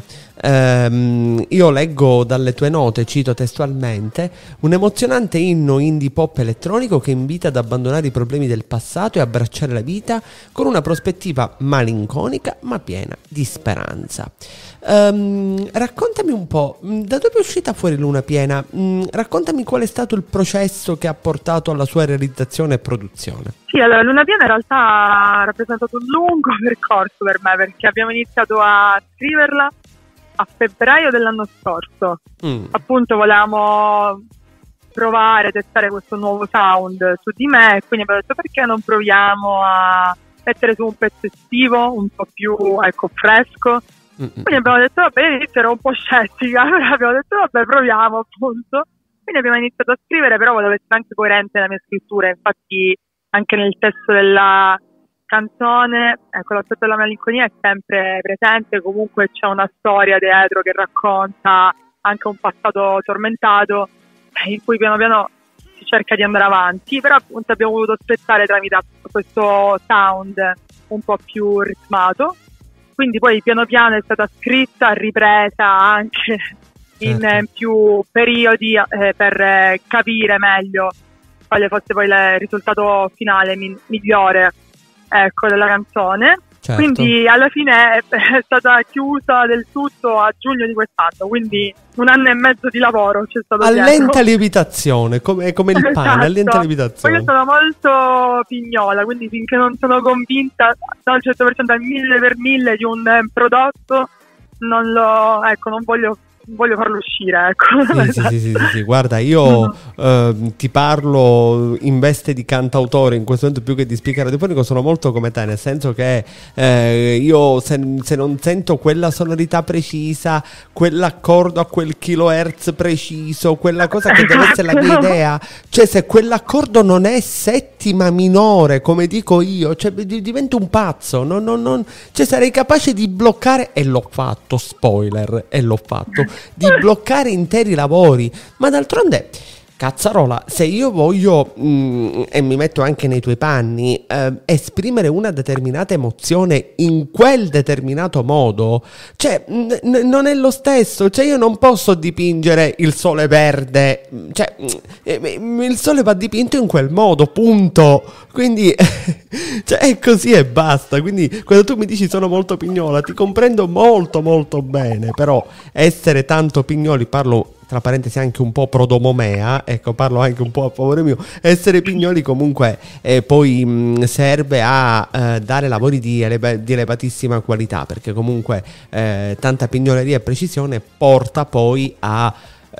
Um, io leggo dalle tue note, cito testualmente: un emozionante inno indie pop elettronico che invita ad abbandonare i problemi del passato e abbracciare la vita con una prospettiva malinconica ma piena di speranza. Um, raccontami un po', da dove è uscita fuori Luna Piena? Um, raccontami qual è stato il processo che ha portato alla sua realizzazione e produzione. Sì, allora Luna Piena in realtà ha rappresentato un lungo percorso per me, perché abbiamo iniziato a scriverla a febbraio dell'anno scorso. Mm. Appunto volevamo provare a testare questo nuovo sound su di me, e quindi abbiamo detto perché non proviamo a mettere su un pezzo estivo un po' più, ecco, fresco. Mm-mm. Quindi abbiamo detto vabbè, all'inizio ero un po' scettica, però abbiamo detto vabbè, proviamo, appunto. Quindi abbiamo iniziato a scrivere, però volevo essere anche coerente nella mia scrittura, infatti anche nel testo della canzone, ecco, l'aspetto della malinconia è sempre presente, comunque c'è una storia dietro che racconta anche un passato tormentato in cui piano piano si cerca di andare avanti, però appunto abbiamo voluto spezzare tramite questo sound un po' più ritmato, quindi poi piano piano è stata scritta, ripresa anche in certo. più periodi eh, per eh, capire meglio quale fosse poi il risultato finale mi- migliore ecco della canzone. Certo. Quindi alla fine è stata chiusa del tutto a giugno di quest'anno, quindi un anno e mezzo di lavoro c'è stato. A lenta lievitazione, come, come il pane, esatto. a lenta lievitazione. Poi io sono molto pignola, quindi finché non sono convinta al cento per cento, al mille per mille di un prodotto, non lo, ecco, non voglio voglio farlo uscire, ecco. Sì, sì, sì, sì, sì. Guarda, io eh, ti parlo in veste di cantautore in questo momento più che di speaker radiofonico, sono molto come te, nel senso che eh, io se, se non sento quella sonorità precisa, quell'accordo a quel kilohertz preciso, quella cosa che deve essere la mia idea, cioè se quell'accordo non è settima minore, come dico io, cioè divento un pazzo, non, non, non, cioè sarei capace di bloccare, e l'ho fatto, spoiler, e l'ho fatto, di bloccare interi lavori, ma d'altronde cazzarola, se io voglio mh, e mi metto anche nei tuoi panni, eh, esprimere una determinata emozione in quel determinato modo, cioè n- n- non è lo stesso, cioè io non posso dipingere il sole verde, cioè mh, il sole va dipinto in quel modo, punto. Quindi cioè è così e basta. Quindi quando tu mi dici sono molto pignola, ti comprendo molto molto bene, però essere tanto pignoli, parlo tra parentesi anche un po' prodomomea, ecco, parlo anche un po' a favore mio, essere pignoli comunque eh, poi mh, serve a eh, dare lavori di, eleva- di elevatissima qualità, perché comunque eh, tanta pignoleria e precisione porta poi a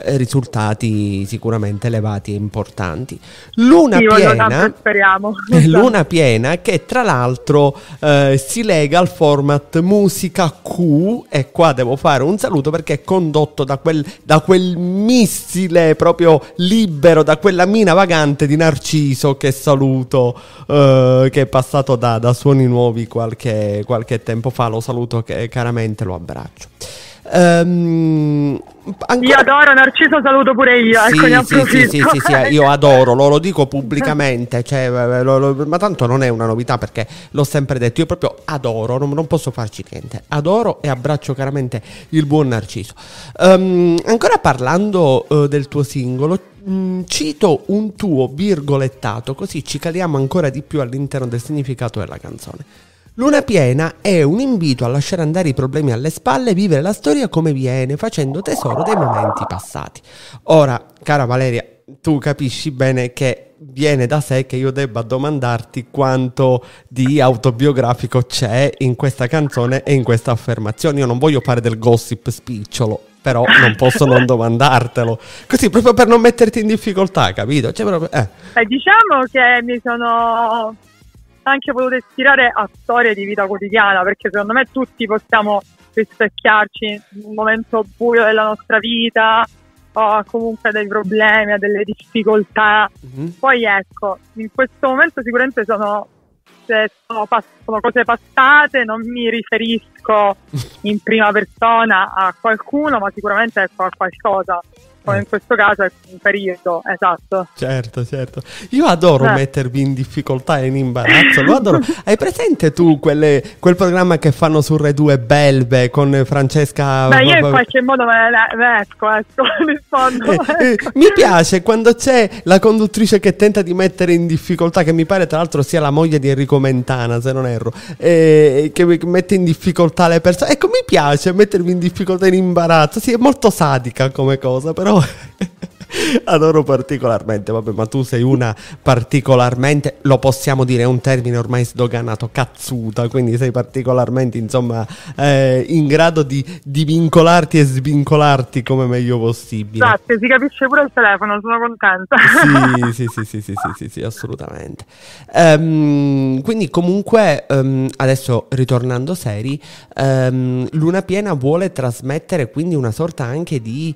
risultati sicuramente elevati e importanti. Luna sì, piena, speriamo. Luna piena che tra l'altro eh, si lega al format Musica Q, e qua devo fare un saluto perché è condotto da quel, da quel missile proprio libero, da quella mina vagante di Narciso, che saluto, eh, che è passato da, da Suoni Nuovi qualche, qualche tempo fa. Lo saluto che, caramente, lo abbraccio. Um, ancora... Io adoro Narciso, saluto pure io, sì, ecco, ne sì, sì, sì, sì, sì, io adoro, lo, lo dico pubblicamente, cioè, lo, lo, ma tanto non è una novità perché l'ho sempre detto, io proprio adoro, non, non posso farci niente, adoro e abbraccio caramente il buon Narciso. Um, ancora parlando uh, del tuo singolo, mh, cito un tuo virgolettato, così ci caliamo ancora di più all'interno del significato della canzone. Luna piena è un invito a lasciare andare i problemi alle spalle e vivere la storia come viene, facendo tesoro dei momenti passati. Ora, cara Valeria, tu capisci bene che viene da sé che io debba domandarti quanto di autobiografico c'è in questa canzone e in questa affermazione. Io non voglio fare del gossip spicciolo, però non posso non domandartelo, così proprio per non metterti in difficoltà, capito? Cioè, proprio, eh. Eh, diciamo che mi sono anche voluto ispirare a storie di vita quotidiana, perché secondo me tutti possiamo rispecchiarci in un momento buio della nostra vita, o comunque dei problemi, a delle difficoltà. Mm-hmm. Poi ecco, in questo momento sicuramente sono, se sono, pass- sono cose passate, non mi riferisco in prima persona a qualcuno, ma sicuramente ecco, a qualcosa. Come in questo caso è un periodo, esatto. Certo, certo. Io adoro eh. mettervi in difficoltà e in imbarazzo, lo adoro. Hai presente tu quelle, quel programma che fanno su Rai due Belve con Francesca? Beh, io in qualche modo me ne esco, esco, rispondo. Eh, eh, mi piace quando c'è la conduttrice che tenta di mettere in difficoltà, che mi pare tra l'altro sia la moglie di Enrico Mentana, se non erro, eh, che mette in difficoltà le persone. Ecco, mi piace mettervi in difficoltà e in imbarazzo. Sì, è molto sadica come cosa, però adoro particolarmente. Vabbè, ma tu sei una particolarmente, lo possiamo dire, è un termine ormai sdoganato, cazzuta, quindi sei particolarmente, insomma, eh, in grado di, di vincolarti e svincolarti come meglio possibile. Grazie, si capisce pure il telefono, sono contenta. Sì, sì, sì, sì, sì, sì, sì, sì, assolutamente. Um, quindi comunque, um, adesso ritornando seri, um, Luna Piena vuole trasmettere quindi una sorta anche di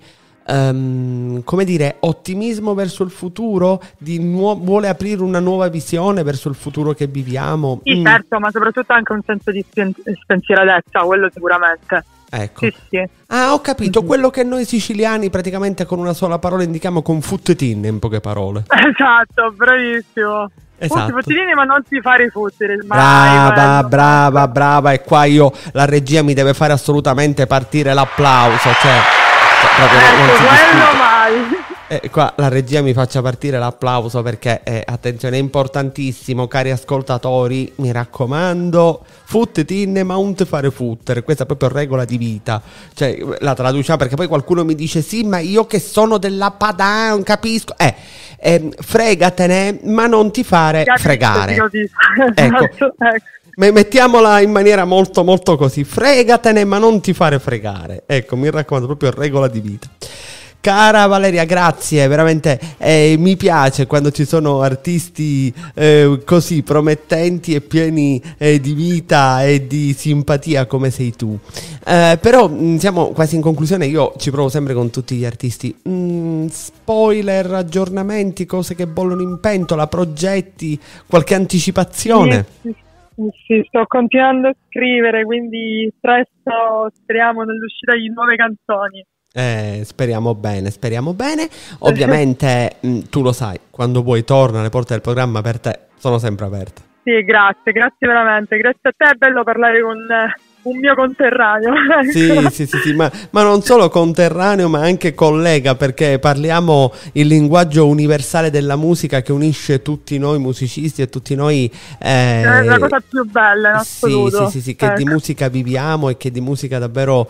Um, come dire, ottimismo verso il futuro, di nuo- vuole aprire una nuova visione verso il futuro che viviamo. Sì, mm. certo, ma soprattutto anche un senso di spen- spensieratezza, quello sicuramente. Ecco. Sì, sì. Ah, ho capito, mm-hmm. Quello che noi siciliani praticamente con una sola parola indichiamo con futtetin, in poche parole. Esatto, bravissimo. Esatto. Futtitini, ma non ti fare fottere. Brava, bello. brava, brava. E qua io, la regia mi deve fare assolutamente partire l'applauso, cioè... Proprio ecco, non quello mai. Eh, qua la regia mi faccia partire l'applauso perché, eh, attenzione, è importantissimo, cari ascoltatori, mi raccomando, futtetin ma non te fare futtere, questa è proprio regola di vita, cioè la traduciamo perché poi qualcuno mi dice sì ma io che sono della Padana non capisco, eh, eh fregatene ma non ti fare Capisco, fregare, ecco, ecco. Mettiamola in maniera molto molto così, fregatene ma non ti fare fregare, ecco, mi raccomando, proprio regola di vita. Cara Valeria, grazie, veramente eh, mi piace quando ci sono artisti eh, così promettenti e pieni eh, di vita e di simpatia come sei tu. Eh, però mh, siamo quasi in conclusione, io ci provo sempre con tutti gli artisti. Mm, spoiler, aggiornamenti, cose che bollono in pentola, progetti, qualche anticipazione? Sì, sì. Sì, sto continuando a scrivere, quindi presto speriamo nell'uscita di nuove canzoni. Eh, speriamo bene, speriamo bene. Ovviamente mh, tu lo sai, quando vuoi torna, le porte del programma per te sono sempre aperte. Sì, grazie, grazie veramente, grazie a te, è bello parlare con un mio conterraneo. Sì, sì, sì, sì, ma, ma non solo conterraneo, ma anche collega, perché parliamo il linguaggio universale della musica che unisce tutti noi musicisti e tutti noi. Eh, è la cosa più bella in assoluto. Sì, sì, sì, sì, che ecco. Di musica viviamo e che di musica davvero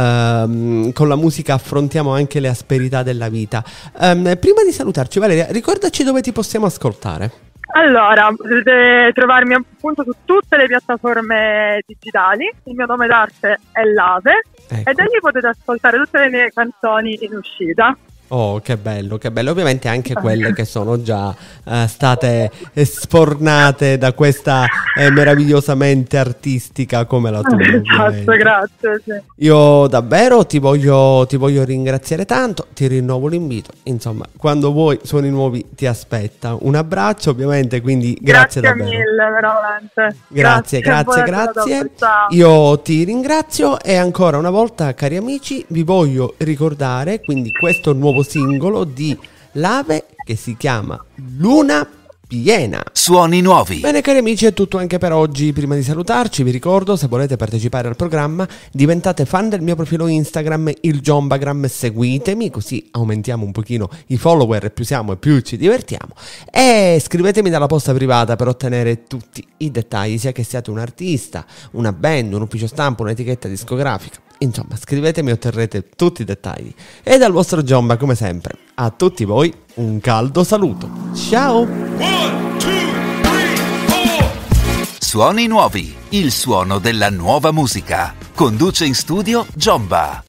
ehm, con la musica affrontiamo anche le asperità della vita. Um, prima di salutarci, Valeria, ricordaci dove ti possiamo ascoltare. Allora, potete trovarmi appunto su tutte le piattaforme digitali, il mio nome d'arte è Lave, ecco. E da lì potete ascoltare tutte le mie canzoni in uscita. Oh, che bello, che bello. Ovviamente anche quelle che sono già uh, state sfornate da questa eh, meravigliosamente artistica come la tua. Esatto, grazie. Sì. Io davvero ti voglio, ti voglio ringraziare tanto, ti rinnovo l'invito. Insomma, quando vuoi, Suoni Nuovi ti aspetta. Un abbraccio, ovviamente, quindi grazie, grazie davvero. Grazie mille, veramente. Grazie, grazie, grazie. grazie. Io ti ringrazio e ancora una volta, cari amici, vi voglio ricordare quindi questo nuovo singolo di Lave che si chiama Luna Piena. Suoni Nuovi. Bene cari amici, è tutto anche per oggi. Prima di salutarci vi ricordo, se volete partecipare al programma diventate fan del mio profilo Instagram, il Jombagram, seguitemi così aumentiamo un pochino i follower e più siamo e più ci divertiamo, e scrivetemi dalla posta privata per ottenere tutti i dettagli, sia che siate un artista, una band, un ufficio stampa, un'etichetta discografica. Insomma, scrivetemi e otterrete tutti i dettagli. E dal vostro Giomba, come sempre, a tutti voi un caldo saluto. Ciao! One, two, three, four. Suoni nuovi, il suono della nuova musica. Conduce in studio Giomba.